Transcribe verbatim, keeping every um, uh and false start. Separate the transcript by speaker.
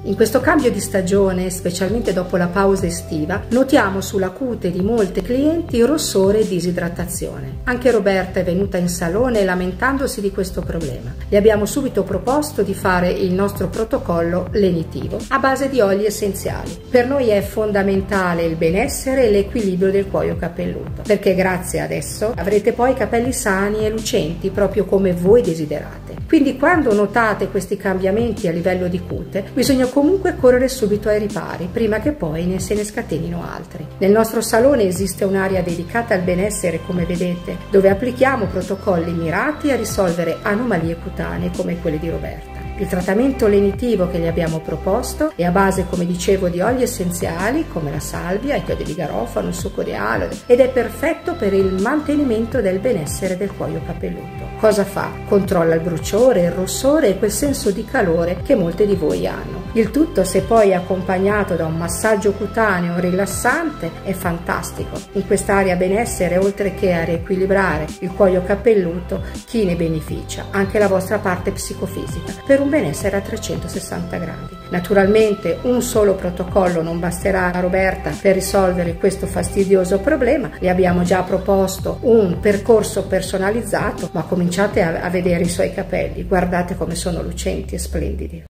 Speaker 1: In questo cambio di stagione, specialmente dopo la pausa estiva, notiamo sulla cute di molte clienti rossore e disidratazione. Anche Roberta è venuta in salone lamentandosi di questo problema. Le abbiamo subito proposto di fare il nostro protocollo lenitivo a base di oli essenziali. Per noi è fondamentale il benessere e l'equilibrio del cuoio capelluto, perché grazie ad esso avrete poi capelli sani e lucenti proprio come voi desiderate. Quindi quando notate questi cambiamenti a livello di cute, bisogna comunque correre subito ai ripari, prima che poi ne se ne scatenino altri. Nel nostro salone esiste un'area dedicata al benessere, come vedete, dove applichiamo protocolli mirati a risolvere anomalie cutanee come quelle di Roberta. Il trattamento lenitivo che gli abbiamo proposto è a base, come dicevo, di oli essenziali come la salvia, il chiodi di garofano, il succo di aloe ed è perfetto per il mantenimento del benessere del cuoio capelluto. Cosa fa? Controlla il bruciore, il rossore e quel senso di calore che molte di voi hanno. Il tutto, se poi accompagnato da un massaggio cutaneo rilassante, è fantastico. In quest'area benessere, oltre che a riequilibrare il cuoio capelluto, chi ne beneficia? Anche la vostra parte psicofisica, per un benessere a trecentosessanta gradi. Naturalmente un solo protocollo non basterà a Roberta per risolvere questo fastidioso problema. Le abbiamo già proposto un percorso personalizzato, ma cominciate a, a vedere i suoi capelli, guardate come sono lucenti e splendidi.